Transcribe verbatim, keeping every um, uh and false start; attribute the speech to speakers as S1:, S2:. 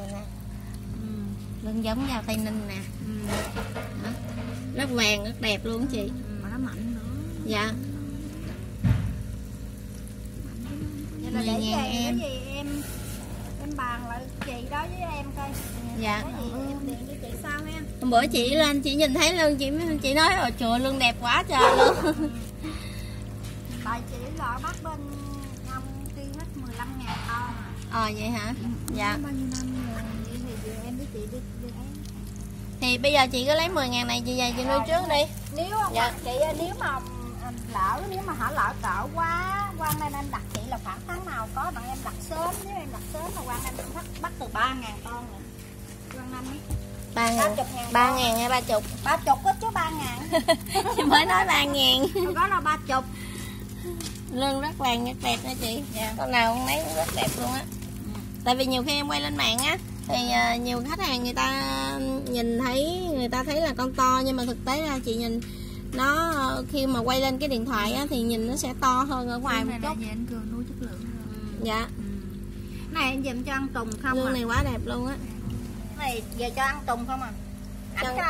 S1: nè.
S2: Ừ.
S1: Lưng giống dao Tây Ninh nè.
S2: Ừ.
S1: Đó. Rất vàng, rất đẹp luôn chị.
S2: Ừ, mà nó mạnh nữa.
S1: Dạ.
S2: Vậy là để
S1: mười ngàn
S2: về
S1: em.
S2: cái gì em em bàn lại chị đó với em coi.
S1: Dạ.
S2: Cái gì em điện cho chị sao ha.
S1: Hôm bữa chị lên chị nhìn thấy lưng chị chị nói rồi trời lưng đẹp quá trời luôn.
S2: Tại chị là bắt bên ông kia hết mười lăm ngàn con à.
S1: Ờ vậy hả? Dạ.
S2: Bao nhiêu năm rồi vậy thì giờ em với chị đi đi ấy.
S1: Thì bây giờ chị cứ lấy mười ngàn này chị về chị nuôi trước đi.
S2: Nếu không
S1: Dạ.
S2: chị nếu mà lỡ nếu mà hả lỡ cỡ quá quan nên em đặt chị là khoảng tháng nào có bạn em đặt sớm, nếu em đặt sớm mà quan em cũng bắt, bắt từ ba ngàn con rồi. Quan năm ấy.
S1: ba ngàn. ba ngàn hay ba chục?
S2: ba chục á chứ ba ngàn.
S1: Chị mới nói ba ngàn.
S2: Rồi đó là ba chục.
S1: Lưng rất vàng rất đẹp nha chị. Dạ. Con nào con lấy cũng rất đẹp luôn á. Ừ. Tại vì nhiều khi em quay lên mạng á thì uh, nhiều khách hàng người ta nhìn thấy người ta thấy là con to nhưng mà thực tế ra chị nhìn nó uh, khi mà quay lên cái điện thoại á thì nhìn nó sẽ to hơn ở ngoài một chút.
S2: Này anh Cường nuôi chất lượng rồi.
S1: Ừ. Dạ.
S2: Ừ. Này em dùm cho ăn tùng không
S1: lưng
S2: à?
S1: này quá đẹp luôn á.
S2: Này về cho ăn tùng không à? Ảnh